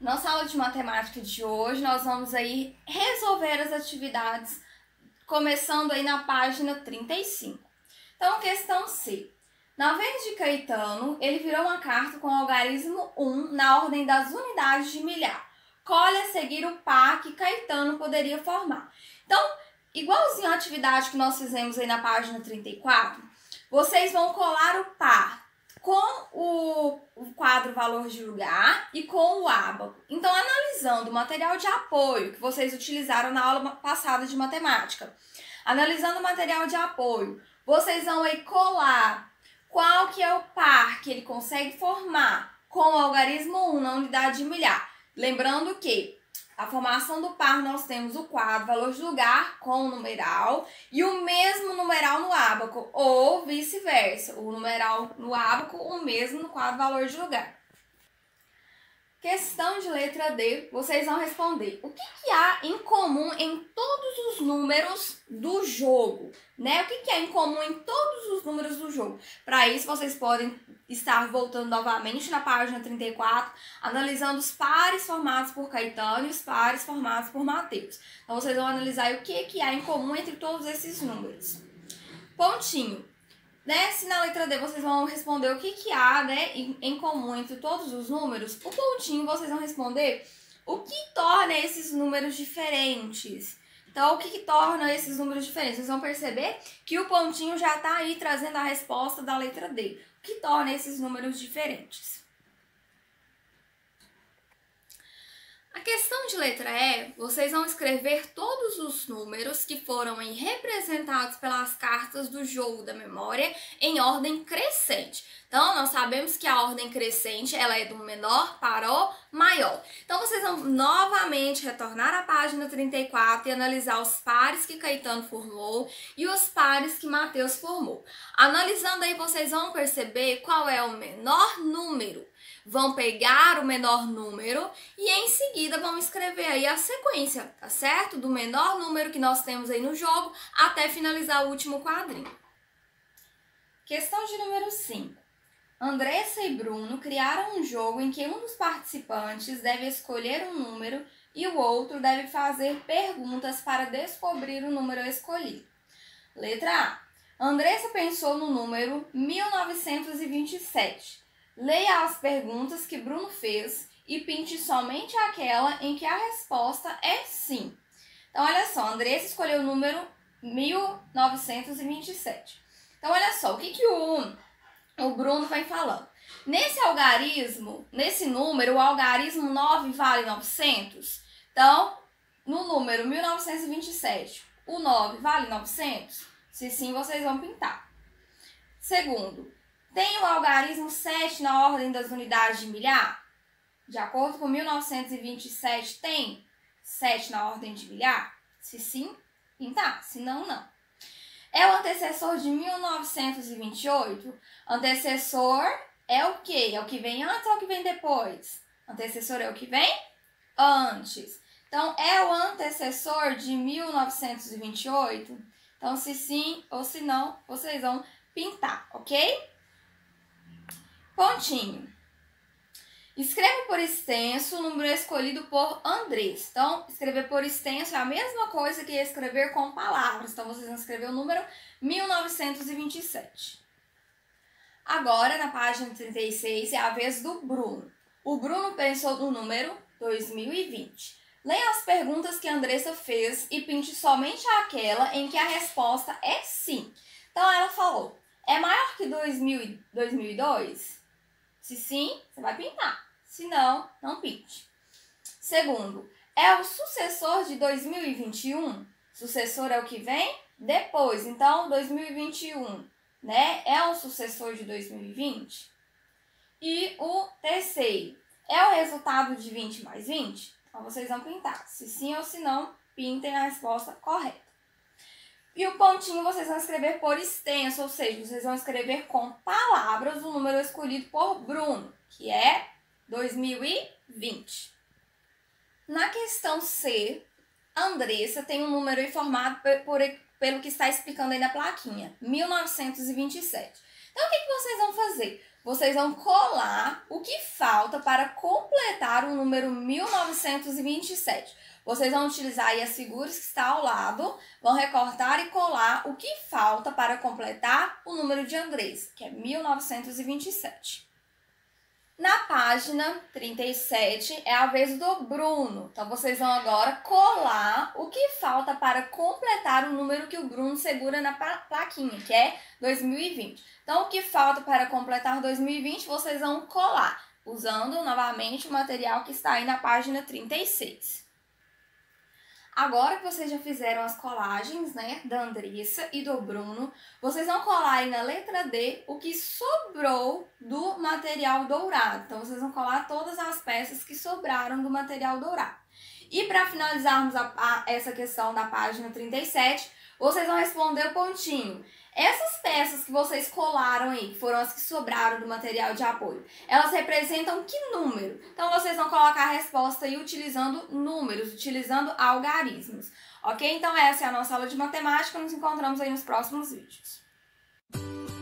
Nossa aula de matemática de hoje, nós vamos aí resolver as atividades, começando aí na página 35. Então, questão C. Na vez de Caetano, ele virou uma carta com o algarismo 1 na ordem das unidades de milhar. Colhe a seguir o par que Caetano poderia formar. Então, igualzinho à atividade que nós fizemos aí na página 34, vocês vão colar o par com o quadro valor de lugar e com o ábaco. Então, analisando o material de apoio que vocês utilizaram na aula passada de matemática, analisando o material de apoio, vocês vão aí colar qual que é o par que ele consegue formar com o algarismo 1 na unidade de milhar. Lembrando que a formação do par nós temos o quadro valor de lugar com o numeral e o mesmo numeral no ábaco, ou vice-versa, o numeral no ábaco, o mesmo no quadro valor de lugar. Questão de letra D, vocês vão responder o que há em comum em todos os números do jogo, né? O que há em comum em todos os números do jogo? Para isso, vocês podem estar voltando novamente na página 34, analisando os pares formados por Caetano e os pares formados por Mateus. Então, vocês vão analisar o que há em comum entre todos esses números. Pontinho. Né? Se na letra D vocês vão responder o que há, né, em comum entre todos os números, o pontinho vocês vão responder o que torna esses números diferentes. Então, o que torna esses números diferentes? Vocês vão perceber que o pontinho já está aí trazendo a resposta da letra D. O que torna esses números diferentes? A questão de letra E, vocês vão escrever todos os números que foram representados pelas cartas do jogo da memória em ordem crescente. Então, nós sabemos que a ordem crescente ela é do menor para o maior. Então, vocês vão novamente retornar à página 34 e analisar os pares que Caetano formou e os pares que Mateus formou. Analisando aí, vocês vão perceber qual é o menor número. Vão pegar o menor número e em seguida vão escrever aí a sequência, tá certo? Do menor número que nós temos aí no jogo até finalizar o último quadrinho. Questão de número 5. Andressa e Bruno criaram um jogo em que um dos participantes deve escolher um número e o outro deve fazer perguntas para descobrir o número escolhido. Letra A. Andressa pensou no número 1927. Leia as perguntas que Bruno fez e pinte somente aquela em que a resposta é sim. Então, olha só, Andressa escolheu o número 1927. Então, olha só, o que o Bruno vai falando. Nesse algarismo, nesse número, o algarismo 9 vale 900. Então, no número 1927, o 9 vale 900? Se sim, vocês vão pintar. Segundo, tem o algarismo 7 na ordem das unidades de milhar? De acordo com 1927, tem 7 na ordem de milhar? Se sim, pintar. Se não, não. É o antecessor de 1928? Antecessor é o quê? É o que vem antes ou o que vem depois? Antecessor é o que vem antes. Então, é o antecessor de 1928? Então, se sim ou se não, vocês vão pintar, ok? Pontinho. Escreve por extenso o número escolhido por Andrés. Então, escrever por extenso é a mesma coisa que escrever com palavras. Então, vocês vão escrever o número 1927. Agora, na página 36, é a vez do Bruno. O Bruno pensou no número 2020. Leia as perguntas que a Andressa fez e pinte somente aquela em que a resposta é sim. Então, ela falou, é maior que 2002? Se sim, você vai pintar. Se não, não pinte. Segundo, é o sucessor de 2021? Sucessor é o que vem depois. Então, 2021, né? É o sucessor de 2020? E o terceiro, é o resultado de 20 mais 20? Então, vocês vão pintar. Se sim ou se não, pintem a resposta correta. E o pontinho vocês vão escrever por extenso, ou seja, vocês vão escrever com palavras o número escolhido por Bruno, que é 2020. Na questão C, a Andressa tem um número informado pelo que está explicando aí na plaquinha, 1927. Então, o que vocês vão fazer? vocês vão colar o que falta para completar o número 1927. Vocês vão utilizar aí as figuras que estão ao lado, vão recortar e colar o que falta para completar o número de Andrés, que é 1927. Na página 37 é a vez do Bruno. Então, vocês vão agora colar o que falta para completar o número que o Bruno segura na plaquinha, que é 2020. Então, o que falta para completar 2020, vocês vão colar, usando novamente o material que está aí na página 36. Agora que vocês já fizeram as colagens, né, da Andressa e do Bruno, vocês vão colar aí na letra D o que sobrou do material dourado. Então, vocês vão colar todas as peças que sobraram do material dourado. E para finalizarmos essa questão da página 37, vocês vão responder o pontinho. Essas peças que vocês colaram aí, que foram as que sobraram do material de apoio, elas representam que número? Então, vocês vão colocar a resposta aí utilizando números, utilizando algarismos. Ok? Então, essa é a nossa aula de matemática. Nos encontramos aí nos próximos vídeos.